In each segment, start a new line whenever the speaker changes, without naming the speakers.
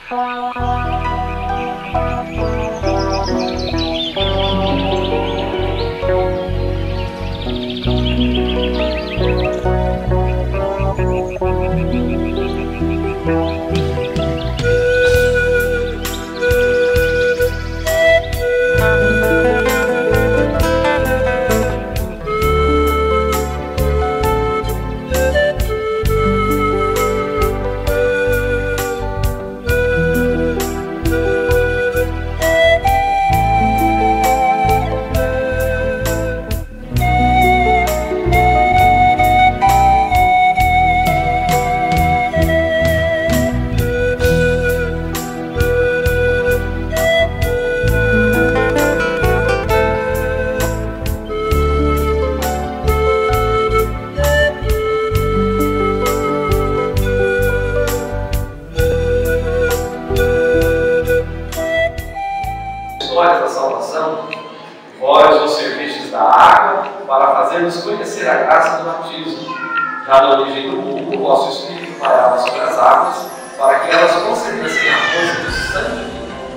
História da salvação, vós vos servistes da água para fazer-nos conhecer a graça do batismo. Já na origem do mundo, o vosso Espírito pairava sobre as águas, para que elas concedessem a força do sangue.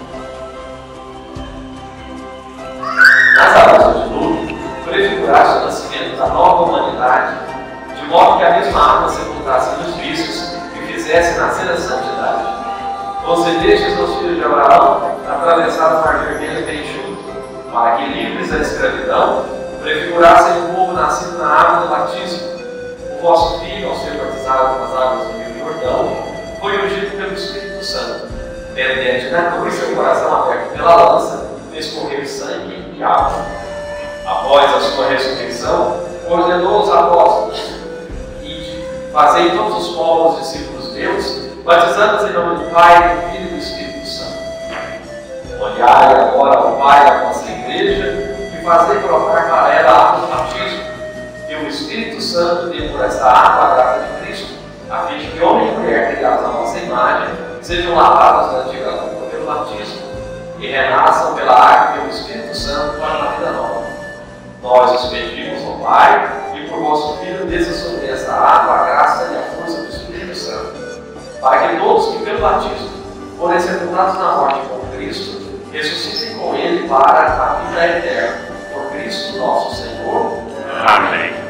Nas águas do dilúvio, prefiguraste o nascimento da nova humanidade, de modo que a mesma água sepultasse nos vícios e fizesse nascer a santidade. Concedestes aos filhos de Abraão atravessar o mar vermelho bem junto, para que, livres da escravidão, prefigurassem o povo nascido na água do batismo. O vosso filho, ao ser batizado nas águas do rio Jordão, foi ungido pelo Espírito Santo. Pendente da cruz, seu coração aberto pela lança, fez correr sangue e água. Após a sua ressurreição, ordenou os apóstolos: ide, fazei todos os povos discípulos meus, batizando-os em nome do Pai, do Filho e do Espírito Santo. Olhai agora ao Pai da vossa igreja e fazei brotar para ela a água do batismo, e o Espírito Santo dê por esta água a graça de Cristo, a fim de que homem e mulher criados à nossa imagem sejam lavados da antiga culpa pelo batismo e renasçam pela água e pelo Espírito Santo para uma vida nova. Nós os pedimos ao Pai e por vosso Filho desça sobre esta água a graça e a força do Espírito Santo, para que todos que pelo batismo forem sepultados na morte com Cristo, ressuscitem com Ele para a vida eterna. Por Cristo nosso Senhor.
Amém.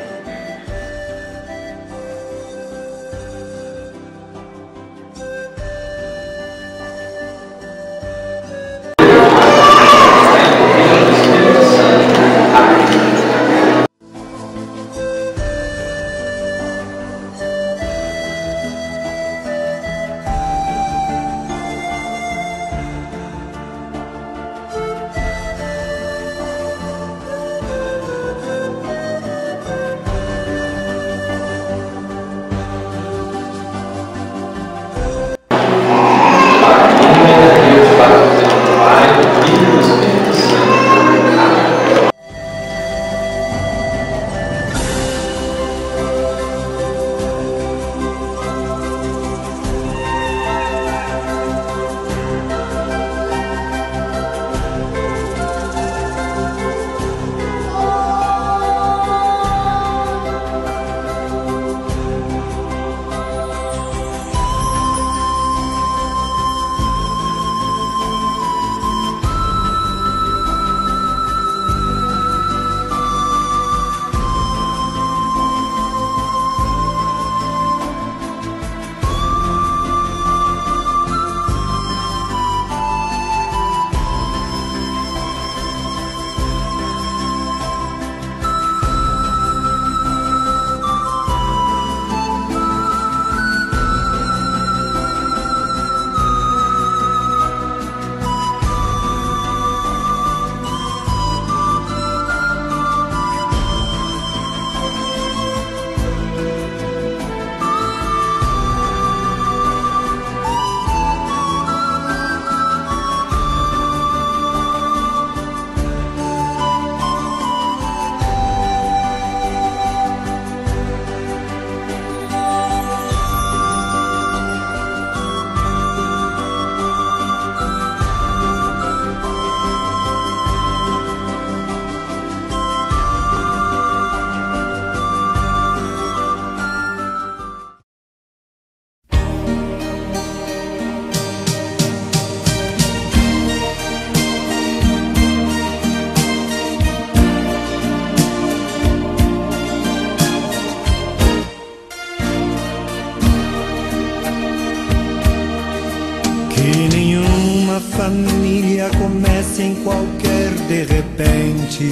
Que nenhuma família comece em qualquer de repente.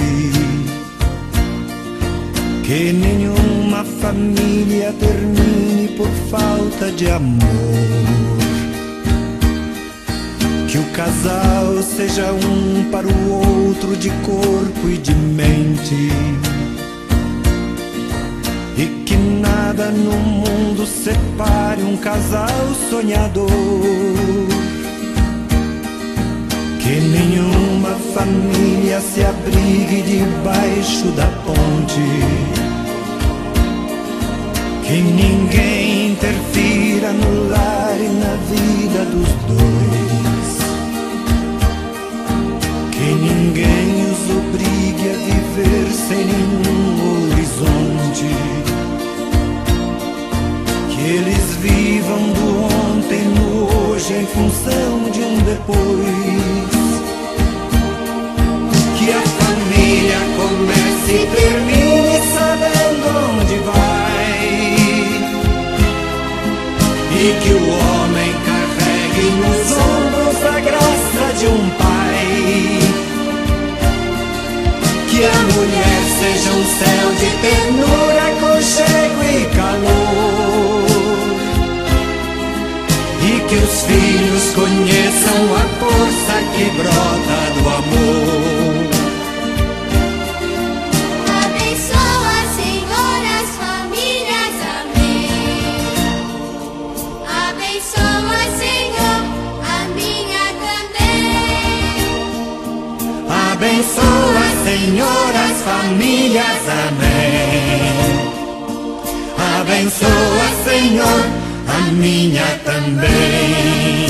Que nenhuma família termine por falta de amor. Que o casal seja um para o outro de corpo e de mente. E que nada no mundo separe um casal sonhador. Que nenhuma família se abrigue debaixo da ponte. Que ninguém interfira no lar e na vida dos dois. Que ninguém os obrigue a viver sem nenhum horizonte. Que eles vivam do ontem no hoje em função de um depois. Que a família comece e termine sabendo onde vai. E que o homem carregue nos ombros a graça de um pai. Que a mulher seja um céu de ternura, aconchego e calor. E que os filhos conheçam a força que brota do amor.
Abençoa, Senhor, as famílias, amém. Abençoa, Senhor, a minha também.
Abençoa, Senhor, as famílias, amém. Abençoa, Senhor, a minha também.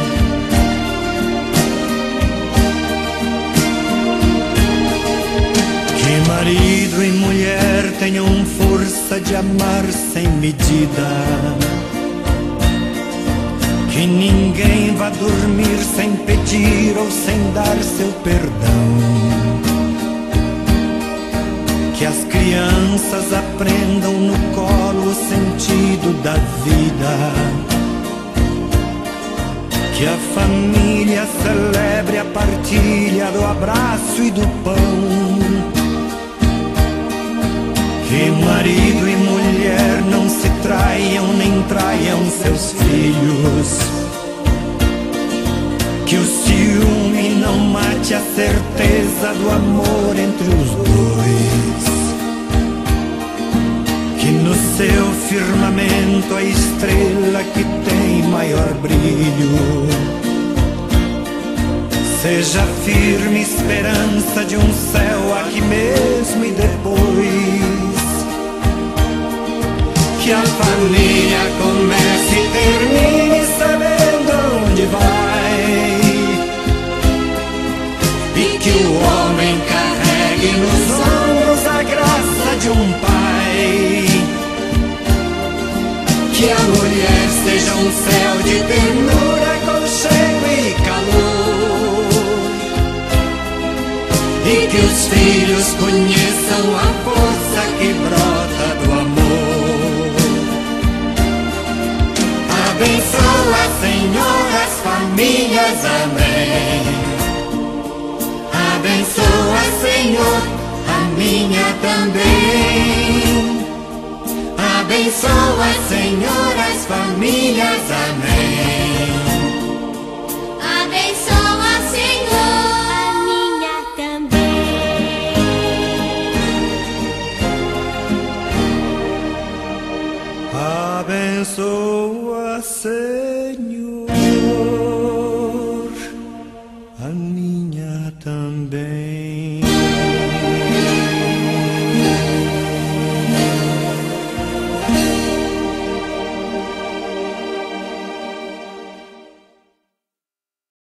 Que marido e mulher tenham força de amar sem medida. Que ninguém vá dormir sem pedir ou sem dar seu perdão. Que as crianças aprendam no colo o sentido da vida. Que a família celebre a partilha do abraço e do pão. Que marido e mulher não se traiam nem traiam seus filhos. Que o ciúme não mate a certeza do amor entre os dois. Que no seu firmamento a estrela que tem maior brilho seja firme esperança de um céu aqui mesmo e depois. Que a família comece e termine sabendo onde vai. E que o homem carregue nos ombros a graça de um pai. Que a mulher seja um céu de ternura, aconchego e calor. E que os filhos conheçam a força que brota do amor. Abençoa, Senhor, as famílias, amém. Abençoa, Senhor, a minha também. Abençoa, Senhor, as famílias, amém.
Abençoa, Senhor, a minha também.
Abençoa, Senhor, a minha também.